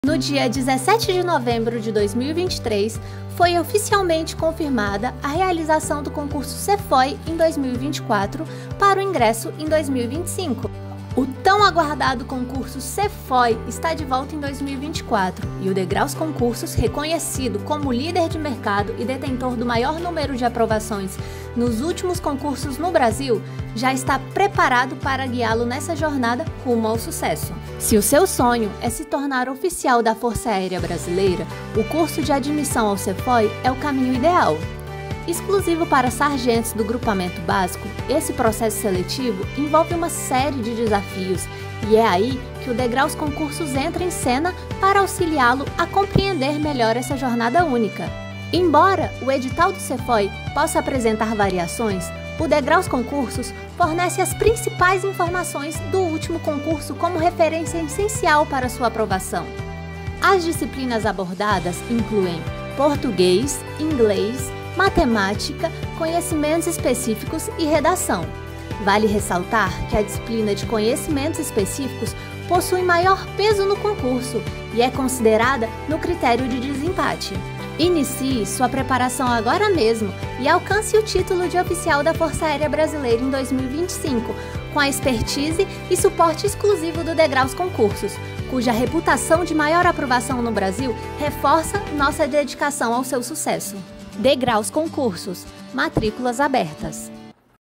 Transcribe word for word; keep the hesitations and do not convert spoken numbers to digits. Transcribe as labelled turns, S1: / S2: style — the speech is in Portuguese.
S1: No dia dezessete de novembro de dois mil e vinte e três, foi oficialmente confirmada a realização do concurso Cefoi em dois mil e vinte e quatro para o ingresso em dois mil e vinte e cinco. O tão aguardado concurso Cefoi está de volta em dois mil e vinte e quatro e o Degraus Concursos, reconhecido como líder de mercado e detentor do maior número de aprovações nos últimos concursos no Brasil, já está preparado para guiá-lo nessa jornada rumo ao sucesso. Se o seu sonho é se tornar oficial da Força Aérea Brasileira, o curso de admissão ao Cefoi é o caminho ideal. Exclusivo para sargentos do grupamento básico, esse processo seletivo envolve uma série de desafios e é aí que o Degraus Concursos entra em cena para auxiliá-lo a compreender melhor essa jornada única. Embora o edital do Cefoi possa apresentar variações, o Degraus Concursos fornece as principais informações do último concurso como referência essencial para sua aprovação. As disciplinas abordadas incluem português, inglês, matemática, conhecimentos específicos e redação. Vale ressaltar que a disciplina de conhecimentos específicos possui maior peso no concurso e é considerada no critério de desempate. Inicie sua preparação agora mesmo e alcance o título de oficial da Força Aérea Brasileira em dois mil e vinte e cinco, com a expertise e suporte exclusivo do Degraus Concursos, cuja reputação de maior aprovação no Brasil reforça nossa dedicação ao seu sucesso. Degraus Concursos, matrículas abertas.